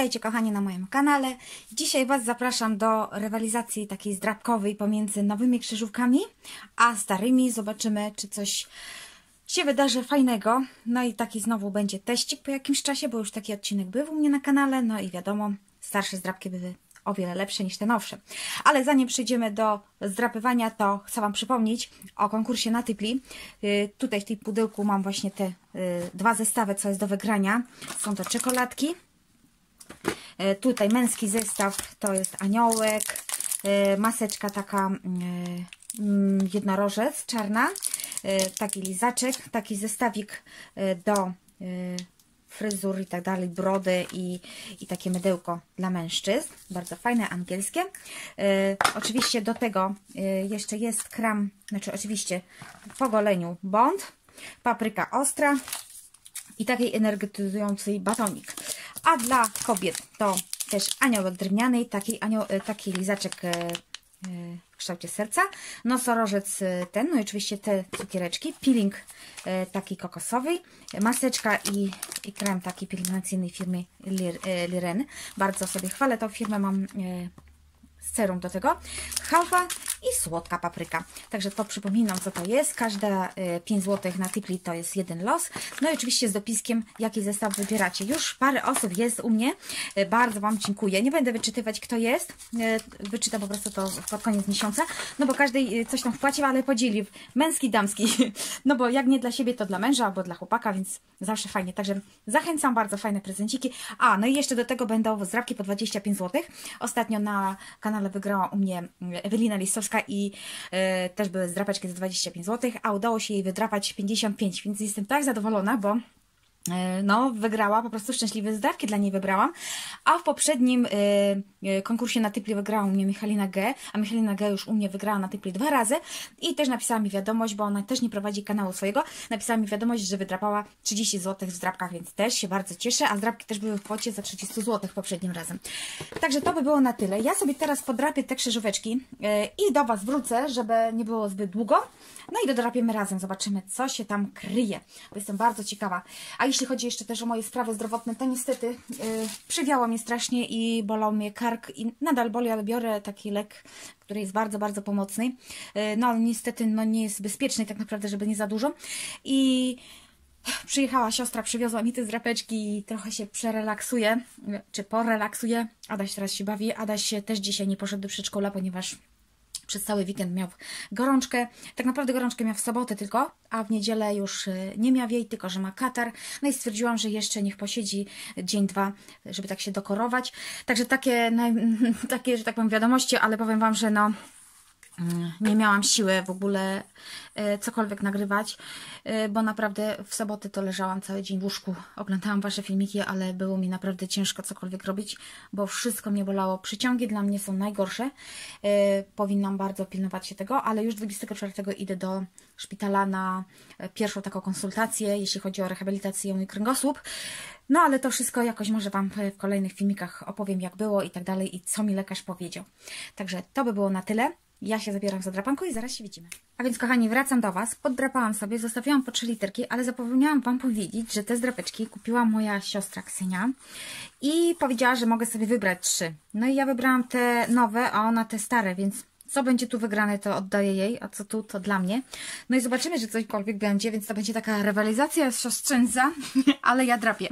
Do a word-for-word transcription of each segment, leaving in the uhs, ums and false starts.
Witajcie kochani na moim kanale. Dzisiaj Was zapraszam do rywalizacji takiej zdrabkowej pomiędzy nowymi krzyżówkami a starymi. Zobaczymy, czy coś się wydarzy fajnego. No i taki znowu będzie teścik po jakimś czasie, bo już taki odcinek był u mnie na kanale. No i wiadomo, starsze zdrabki były o wiele lepsze niż te nowsze. Ale zanim przejdziemy do zdrapywania, to chcę Wam przypomnieć o konkursie na Typli. Yy, tutaj w tej pudełku mam właśnie te yy, dwa zestawy, co jest do wygrania. Są to czekoladki. Yy, tutaj męski zestaw to jest aniołek. Yy, maseczka taka yy, yy, jednorożec, czarna. Yy, taki lizaczek, taki zestawik yy, do yy, fryzur i tak dalej, brody i, i takie mydełko dla mężczyzn. Bardzo fajne, angielskie. Yy, oczywiście do tego yy, jeszcze jest krem, znaczy oczywiście po goleniu Bond, papryka ostra i takiej energetyzującej batonik. A dla kobiet to też aniołek drewniany, taki, anioł, taki lizaczek yy, w kształcie serca, nosorożec ten, no i oczywiście te cukiereczki, peeling taki kokosowy, maseczka i, i krem taki pielęgnacyjny firmy Liren. Bardzo sobie chwalę tą firmę, mam serum do tego, chałwa i słodka papryka. Także to przypominam, co to jest. Każda pięć złotych na Typli to jest jeden los. No i oczywiście z dopiskiem, jaki zestaw wybieracie. Już parę osób jest u mnie. Bardzo Wam dziękuję. Nie będę wyczytywać, kto jest. Wyczytam po prostu to pod koniec miesiąca. No bo każdy coś tam wpłacił, ale podzielił. Męski, damski. No bo jak nie dla siebie, to dla męża albo dla chłopaka, więc zawsze fajnie. Także zachęcam, bardzo fajne prezenciki. A, no i jeszcze do tego będą zdrabki po dwadzieścia pięć złotych. Ostatnio na kanale wygrała u mnie Ewelina Listowska i y, też były zdrapeczki za dwadzieścia pięć złotych, a udało się jej wydrapać pięćdziesiąt pięć, więc jestem tak zadowolona, bo no, wygrała, po prostu szczęśliwe zdrapki dla niej wybrałam, a w poprzednim y, konkursie na Typli wygrała u mnie Michalina G, a Michalina G już u mnie wygrała na Typli dwa razy i też napisała mi wiadomość, bo ona też nie prowadzi kanału swojego, napisała mi wiadomość, że wydrapała trzydzieści złotych w zdrapkach, więc też się bardzo cieszę, a zdrapki też były w kwocie za trzydzieści złotych poprzednim razem. Także to by było na tyle. Ja sobie teraz podrapię te krzyżóweczki y, i do Was wrócę, żeby nie było zbyt długo. No i dodrapiemy razem, zobaczymy, co się tam kryje, bo jestem bardzo ciekawa. A jeśli chodzi jeszcze też o moje sprawy zdrowotne, to niestety yy, przywiało mnie strasznie i bolał mnie kark i nadal boli, ale biorę taki lek, który jest bardzo, bardzo pomocny. Yy, no ale niestety no, nie jest bezpieczny tak naprawdę, żeby nie za dużo. I przyjechała siostra, przywiozła mi te zdrapeczki i trochę się przerelaksuje, czy porelaksuje. Adaś teraz się bawi, Adaś też dzisiaj nie poszedł do przedszkola, ponieważ przez cały weekend miał gorączkę. Tak naprawdę gorączkę miał w sobotę tylko, a w niedzielę już nie miał jej, tylko że ma katar. No i stwierdziłam, że jeszcze niech posiedzi dzień, dwa, żeby tak się dokorować. Także takie, takie że tak powiem, wiadomości, ale powiem Wam, że no nie miałam siły w ogóle cokolwiek nagrywać, bo naprawdę w sobotę to leżałam cały dzień w łóżku, oglądałam Wasze filmiki, ale było mi naprawdę ciężko cokolwiek robić, bo wszystko mnie bolało. Przyciągi dla mnie są najgorsze, powinnam bardzo pilnować się tego, ale już dwudziestego czwartego idę do szpitala na pierwszą taką konsultację, jeśli chodzi o rehabilitację mój kręgosłup. No ale to wszystko jakoś może Wam w kolejnych filmikach opowiem, jak było i tak dalej i co mi lekarz powiedział. Także to by było na tyle. Ja się zabieram za drapanką i zaraz się widzimy. A więc kochani, wracam do Was. Poddrapałam sobie, zostawiłam po trzy literki, ale zapomniałam Wam powiedzieć, że te zdrapeczki kupiła moja siostra Ksenia i powiedziała, że mogę sobie wybrać trzy. No i ja wybrałam te nowe, a ona te stare, więc co będzie tu wygrane, to oddaję jej, a co tu, to dla mnie. No i zobaczymy, że cośkolwiek będzie, więc to będzie taka rywalizacja siostrzeńca, ale ja drapię.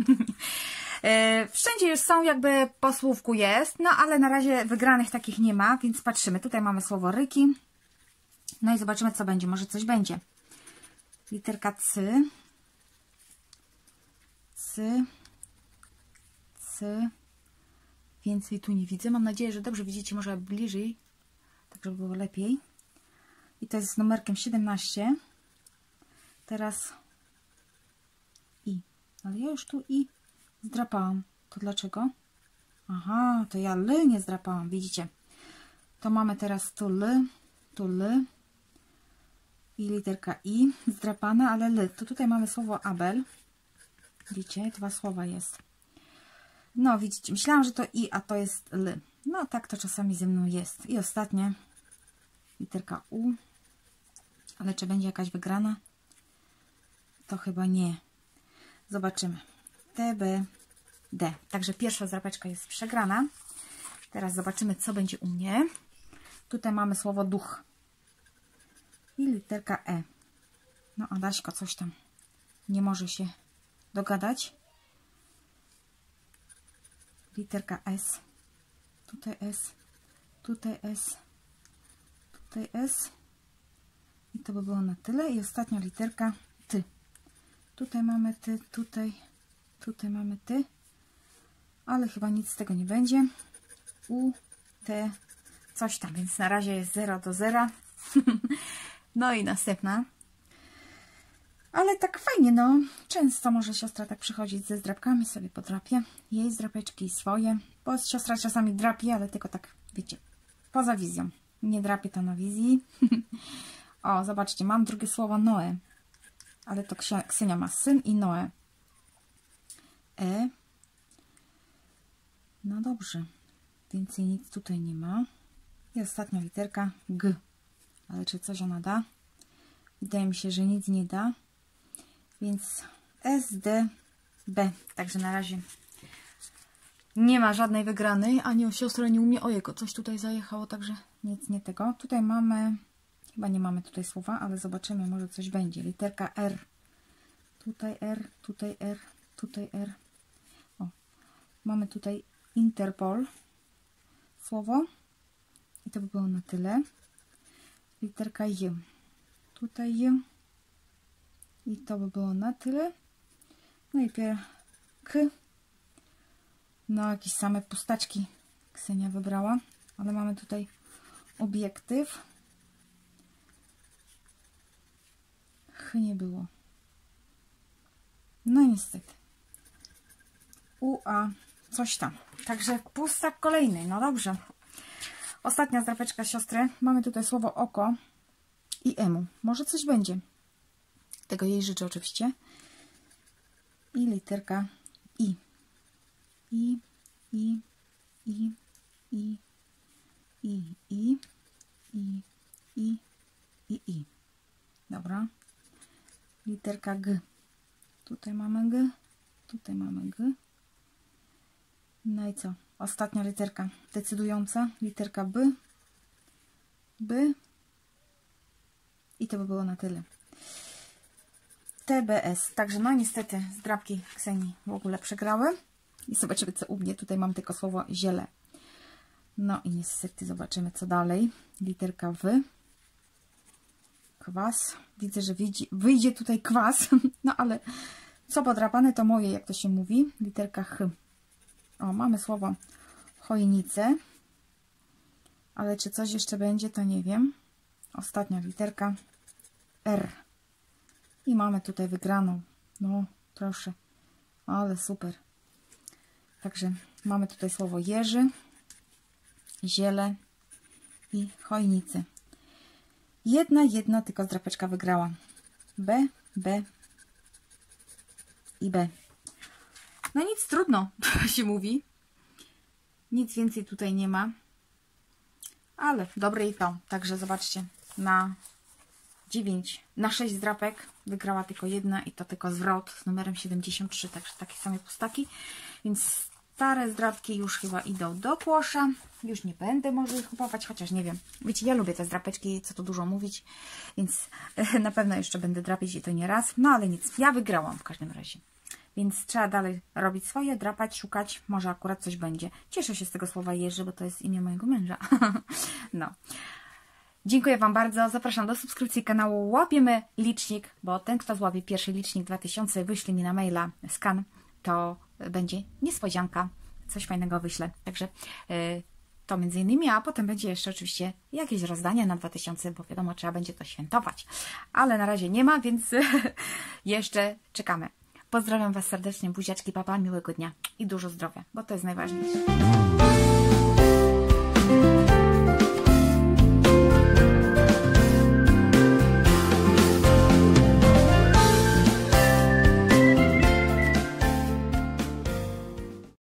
Wszędzie już są, jakby po słówku jest, no ale na razie wygranych takich nie ma, więc patrzymy. Tutaj mamy słowo ryki. No i zobaczymy, co będzie. Może coś będzie. Literka C. C. C. Więcej tu nie widzę. Mam nadzieję, że dobrze widzicie, może bliżej, tak żeby było lepiej. I to jest z numerkiem siedemnaście. Teraz I. Ale ja już tu I zdrapałam. To dlaczego? Aha, to ja L nie zdrapałam, widzicie. To mamy teraz tu L, tu L i literka I zdrapana, ale L. To tutaj mamy słowo Abel. Widzicie, dwa słowa jest. No, widzicie, myślałam, że to I, a to jest L. No, tak to czasami ze mną jest. I ostatnie, literka U. Ale czy będzie jakaś wygrana? To chyba nie. Zobaczymy. T, B, D. Także pierwsza zdrapeczka jest przegrana. Teraz zobaczymy, co będzie u mnie. Tutaj mamy słowo duch. I literka E. No, Adaśko coś tam nie może się dogadać. Literka S. Tutaj S. Tutaj S. Tutaj S. I to by było na tyle. I ostatnia literka Ty. Tutaj mamy Ty, tutaj, tutaj mamy Ty. Ale chyba nic z tego nie będzie. U, T, coś tam. Więc na razie jest zero do zera. No i następna. Ale tak fajnie, no. Często może siostra tak przychodzić ze zdrapkami, sobie podrapie. Jej zdrapeczki swoje. Bo siostra czasami drapie, ale tylko tak, wiecie, poza wizją. Nie drapie to na wizji. O, zobaczcie, mam drugie słowo Noe. Ale to Ksenia ma syn i Noe. E. No dobrze. Więcej nic tutaj nie ma. I ostatnia literka G. Ale czy coś ona da? Wydaje mi się, że nic nie da. Więc S, D, B. Także na razie nie ma żadnej wygranej. Ani o siostra nie umie. Ojego, coś tutaj zajechało, także nic nie tego. Tutaj mamy, chyba nie mamy tutaj słowa, ale zobaczymy, może coś będzie. Literka R. Tutaj R, tutaj R, tutaj R. O, mamy tutaj Interpol. Słowo. I to by było na tyle. Literka J. Tutaj J. I to by było na tyle. No i pier K. No, jakieś same pustaczki Ksenia wybrała. Ale mamy tutaj obiektyw. Ch nie było. No niestety. U, A, coś tam. Także pustak kolejny. No dobrze. Ostatnia zdrapeczka siostry. Mamy tutaj słowo oko i emu. Może coś będzie. Tego jej życzę oczywiście. I literka I. I, I, I, I, I, I, I, I, I, I. Dobra. Literka G. Tutaj mamy G. Tutaj mamy G. No i co? Ostatnia literka decydująca. Literka B. B. I to by było na tyle. T B S. Także no niestety zdrapki Ksenii w ogóle przegrały. I zobaczymy, co u mnie. Tutaj mam tylko słowo ziele. No i niestety zobaczymy, co dalej. Literka W. Kwas. Widzę, że wyjdzie, wyjdzie tutaj kwas. No ale co podrapane, to moje, jak to się mówi. Literka H. O, mamy słowo chojnice. Ale czy coś jeszcze będzie, to nie wiem. Ostatnia literka R. I mamy tutaj wygraną. No, proszę. Ale super. Także mamy tutaj słowo jeży, ziele i chojnice. Jedna, jedna tylko zdrapeczka wygrała. B, B i B. No nic, trudno, się mówi. Nic więcej tutaj nie ma. Ale dobre i to. Także zobaczcie, na dziewięć, na sześć zdrapek wygrała tylko jedna i to tylko zwrot z numerem siedemdziesiąt trzy. Także takie same pustaki. Więc stare zdrapki już chyba idą do kosza. Już nie będę może ich kupować, chociaż nie wiem. Wiecie, ja lubię te zdrapeczki, co tu dużo mówić. Więc na pewno jeszcze będę drapić i to nie raz. No ale nic, ja wygrałam w każdym razie. Więc trzeba dalej robić swoje, drapać, szukać. Może akurat coś będzie. Cieszę się z tego słowa Jerzy, bo to jest imię mojego męża. No. Dziękuję Wam bardzo. Zapraszam do subskrypcji kanału. Łapiemy licznik, bo ten, kto złapie pierwszy licznik dwa tysiące, wyślij mi na maila skan, to będzie niespodzianka. Coś fajnego wyślę. Także yy, to między innymi, a potem będzie jeszcze oczywiście jakieś rozdania na dwa tysiące, bo wiadomo, trzeba będzie to świętować. Ale na razie nie ma, więc jeszcze czekamy. Pozdrawiam Was serdecznie, buziaczki, papa, miłego dnia i dużo zdrowia, bo to jest najważniejsze.